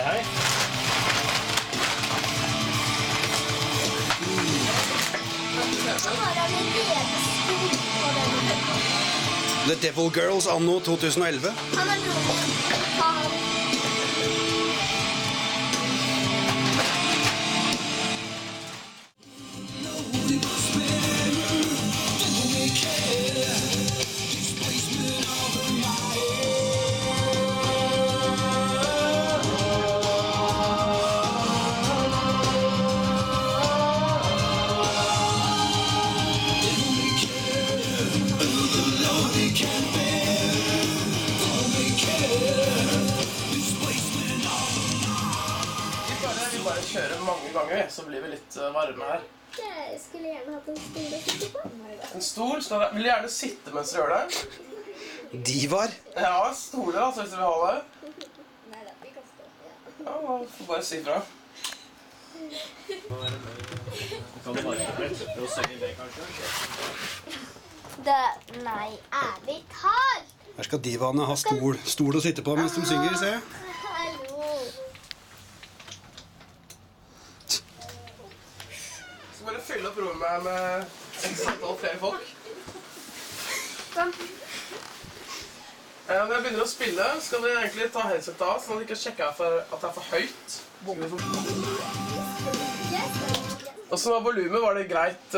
her. The Devil Girls anno 2011. Han er broren. Han. Vi bare kjører mange ganger, så blir vi litt varme her. Jeg skulle gjerne hatt en stol å sitte på. En stol? Vil du gjerne sitte mens du gjør det? Divar. Ja, stoler altså, hvis du vil ha det. Nei da, vi kan stå. Ja, man får bare si fra. Kan du bare prøve å synge det, kanskje? Nei, ærlig talt. Her skal divaene ha stol å sitte på mens de synger, se. Hallo. Så bare fylle opp rommet med 6,5 flere folk. Når jeg begynner å spille, skal vi egentlig ta headset av, sånn at vi ikke sjekker at det er for høyt. Og så var volumet, var det greit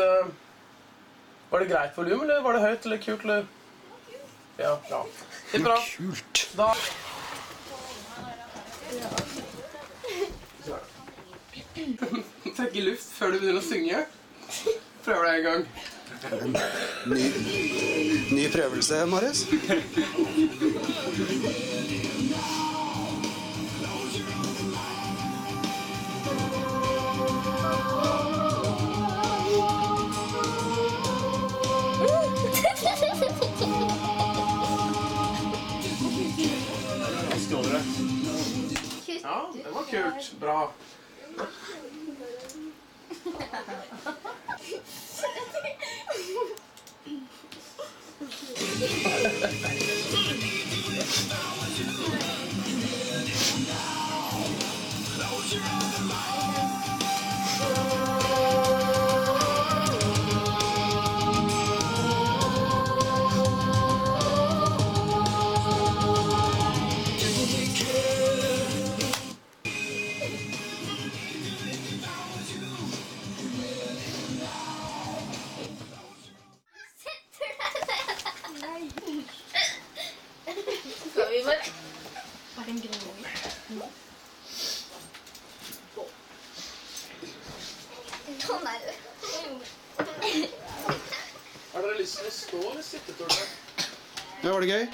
volum, eller var det høyt, eller kult, eller? Ja, bra. Det er bra. Kult. Da... Trekke luft før du begynner å synge. Prøver det en gang. Ny prøvelse, Marius. Ja, det var kult. Bra. Har dere lyst til å stå eller sitte, tror dere? Ja, var det gøy?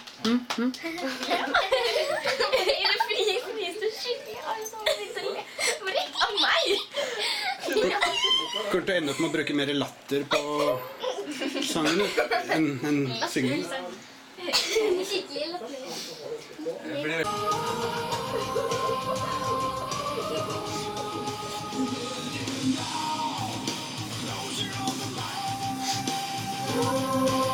Er det fris du skikkelig? Jeg har sånn litt å le. Hvor er det av meg? Kommer til å ende opp med å bruke mer latter på sangen enn synging. Skikkelig latterlig. Ja.